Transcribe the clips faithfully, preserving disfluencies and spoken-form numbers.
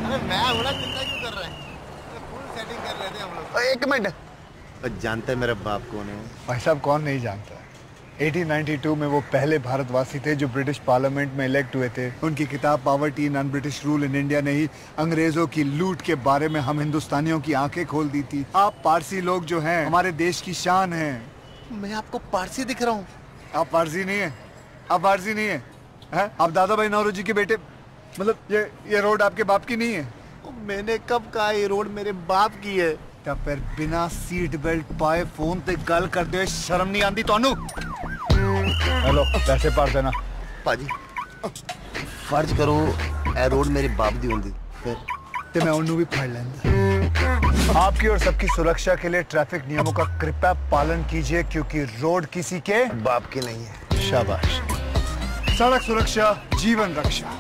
अरे मैं बड़ा चिंता क्यों कर रहे हैं? फुल सेटिंग कर रहे थे हम लोग। एक मिनट, जानते हैं मेरा बाप कौन है? भाई साहब कौन नहीं जानता। अठारह सौ बानवे में वो पहले भारतवासी थे जो ब्रिटिश पार्लियामेंट में इलेक्ट हुए थे। उनकी किताब poverty non British rule in India ने ही अंग्रेजों की लूट के बारे में हम हिंदुस्तानियों की आंखें खोल दी थी। आप पारसी लोग जो हैं हमारे देश की शान हैं। मैं आपको पारसी दिख रहा हूँ? आप पारसी नहीं है, आप पारसी नहीं है, है? आप दादा भाई नौरोजी के बेटे, मतलब ये ये रोड आपके बाप की नहीं है? मैंने कब कहा ये रोड मेरे बाप की है? तो फिर बिना सीट बेल्ट पाए फोन पे गल कर दे, शर्म नहीं आती तोनू? हेलो, पैसे पार देना। पाजी फर्ज करो ए रोड मेरे बाप दी होंदी फिर ते मैं उन्नू भी फाड़ लेंदा। आपकी और सबकी सुरक्षा के लिए ट्रैफिक नियमों का कृपया पालन कीजिए क्योंकि रोड किसी के बाप के नहीं है। शाबाश। सड़क सुरक्षा जीवन रक्षा।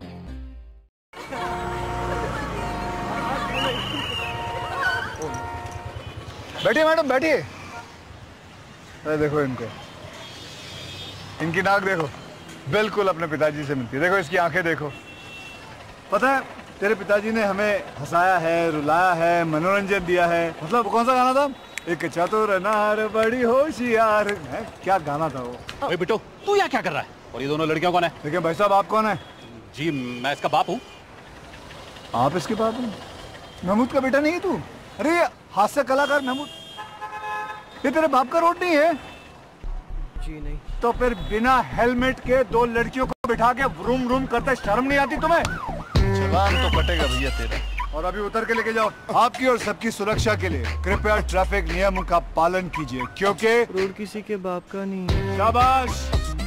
बैठिए मैडम बैठिए। अरे देखो इनको, इनकी नाक देखो, बिल्कुल अपने पिताजी से मिलती है। देखो इसकी आंखें देखो। पता है तेरे पिताजी ने हमें हंसाया है, रुलाया है, मनोरंजन दिया है। मतलब कौन सा गाना था? एक चतुर नार बड़ी होशियार, क्या गाना था वो? ओए बिट्टू, तू यहाँ क्या कर रहा है? और ये दोनों लड़कियां कौन है? देखिए भाई साहब, आप कौन है? जी मैं इसका बाप हूँ। आप इसके बाप हैं? महमूद का बेटा नहीं है तू? अरे हास्य कलाकार महमूद, ये तेरे बाप का रोड नहीं है? जी नहीं। तो फिर बिना हेलमेट के दो लड़कियों को बिठा के रूम रूम करते शर्म नहीं आती तुम्हें? चलान तो कटेगा भैया तेरा। और अभी उतर के लेके जाओ। आपकी और सबकी सुरक्षा के लिए कृपया ट्रैफिक नियमों का पालन कीजिए क्योंकि रोड किसी के बाप का नहीं है। शाबाश।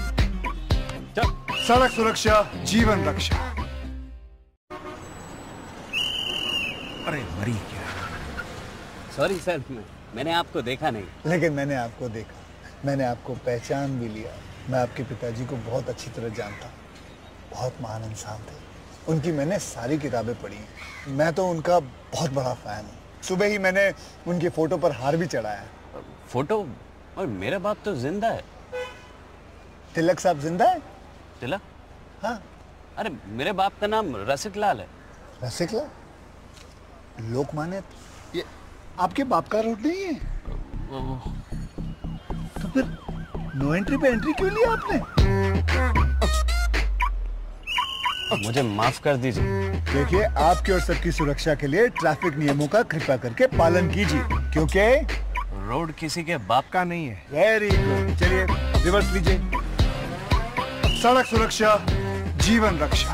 सड़क सुरक्षा जीवन रक्षा। अरे मरी क्या? सॉरी सर, मैंने आपको देखा नहीं। लेकिन मैंने आपको देखा, मैंने आपको पहचान भी लिया। मैं आपके पिताजी को बहुत अच्छी तरह जानता हूँ, बहुत महान इंसान थे। उनकी मैंने सारी किताबें पढ़ी हैं। मैं तो उनका बहुत बड़ा फैन हूँ। सुबह ही मैंने उनकी फोटो पर हार भी चढ़ाया। फोटो? और मेरा बाप तो जिंदा है। तिलक साहब जिंदा है? तिलक? हाँ। अरे मेरे बाप का नाम रसिक लाल है। रसिक लाल? लोकमान्य? ये आपके बाप का रोड नहीं है? तो फिर नो एंट्री पे एंट्री क्यों लिया आपने? मुझे माफ कर दीजिए। देखिए, आपकी और सबकी सुरक्षा के लिए ट्रैफिक नियमों का कृपया करके पालन कीजिए क्योंकि रोड किसी के बाप का नहीं है। Very good. चलिए रिवर्स लीजिए। सड़क सुरक्षा जीवन रक्षा।